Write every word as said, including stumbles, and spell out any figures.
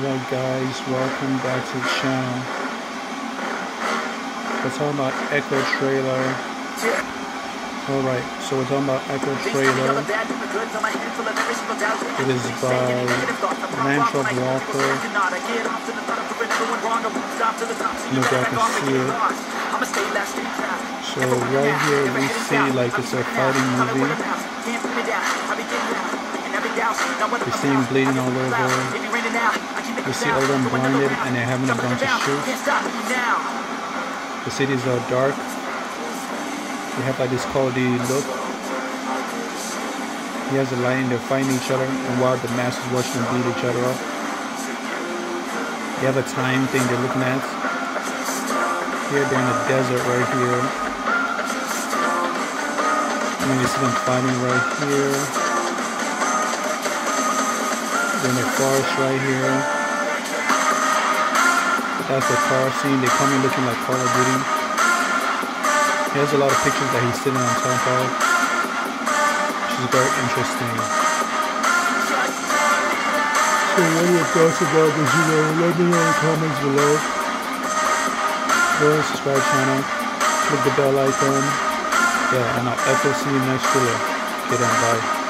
Alright guys, welcome back to the channel. We're talking about Ecco trailer. Alright, so we're talking about Ecco trailer. It is by Lathrop Walker. You guys can see it. So right here we see like it's a fighting movie. You see him bleeding all over. You see all of them blinded and they're having a bunch of shoots. The cities are dark. They have like this Call of Duty look. He has a light and they're fighting each other, and while the masses watch them beat each other up. You have a time thing they're looking at. Here they're in the desert right here. And then you see them fighting right here. They're in the forest right here. That's the car scene. They come in looking like Call of Duty. He has a lot of pictures that he's sitting on top of, which is very interesting. So what are your thoughts about this video? Let me know in the comments below. Go and subscribe channel. Click the bell icon. Yeah, and I'll Ecco see you next video. Okay then, bye.